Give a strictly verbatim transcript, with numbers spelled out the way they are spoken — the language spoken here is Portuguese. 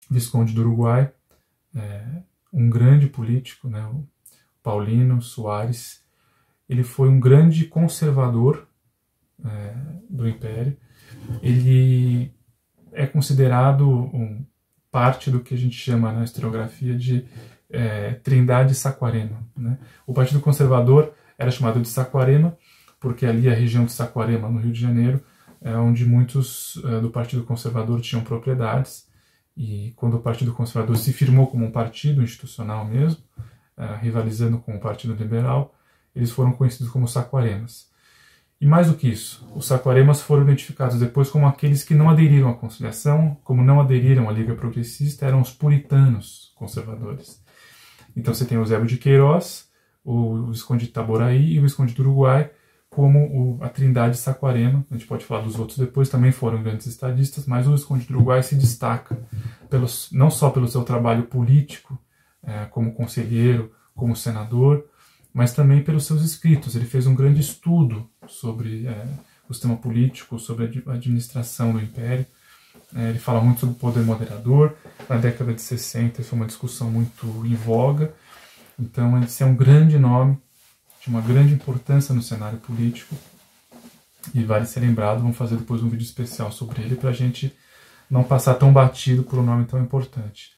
Visconde do Uruguai, é, um grande político, né, o Paulino Soares. Ele foi um grande conservador é, do Império. Ele é considerado um, parte do que a gente chama na historiografia de é, Trindade Saquarema, né? O Partido Conservador era chamado de Saquarema porque ali a região de Saquarema, no Rio de Janeiro, é onde muitos é, do Partido Conservador tinham propriedades, e quando o Partido Conservador se firmou como um partido institucional mesmo, é, rivalizando com o Partido Liberal, eles foram conhecidos como Saquaremas. E mais do que isso, os Saquaremas foram identificados depois como aqueles que não aderiram à conciliação, como não aderiram à Liga Progressista, eram os puritanos conservadores. Então você tem o Eusébio de Queiroz, o Visconde de Itaboraí e o Visconde do Uruguai como o, a Trindade Saquarema. A gente pode falar dos outros depois, também foram grandes estadistas, mas o Visconde do Uruguai se destaca pelos, não só pelo seu trabalho político, é, como conselheiro, como senador, mas também pelos seus escritos. Ele fez um grande estudo sobre é, o sistema político, sobre a administração do Império. É, ele fala muito sobre o poder moderador. Na década de sessenta, isso foi uma discussão muito em voga. Então, esse é um grande nome, de uma grande importância no cenário político, e vale ser lembrado. Vamos fazer depois um vídeo especial sobre ele, para a gente não passar tão batido por um nome tão importante.